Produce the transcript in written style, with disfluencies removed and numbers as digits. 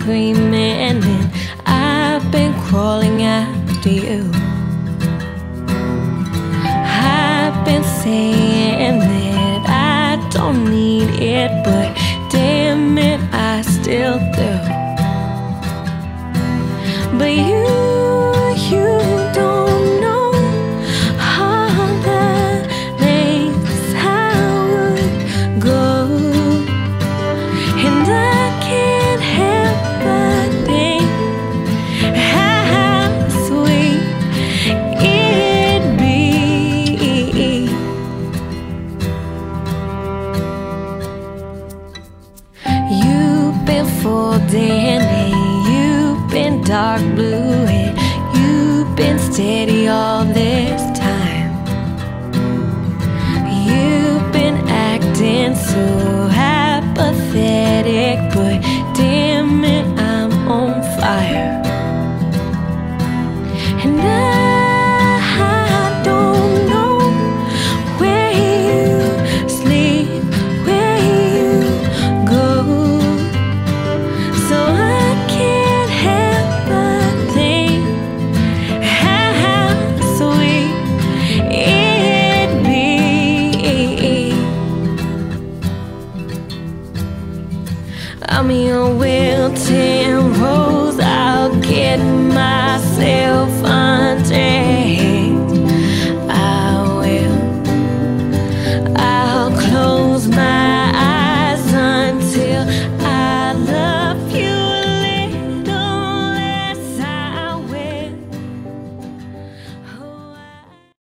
screaming, and I've been crawling after you. I've been saying that I don't need it, but damn it, I still do. But you don't know all the lengths I would go, and I can't help but think how sweet it'd be. You've been folding and you've been dark blue, and you've been steady all this time. You've been acting so apathetic, but damn it, I'm on fire. And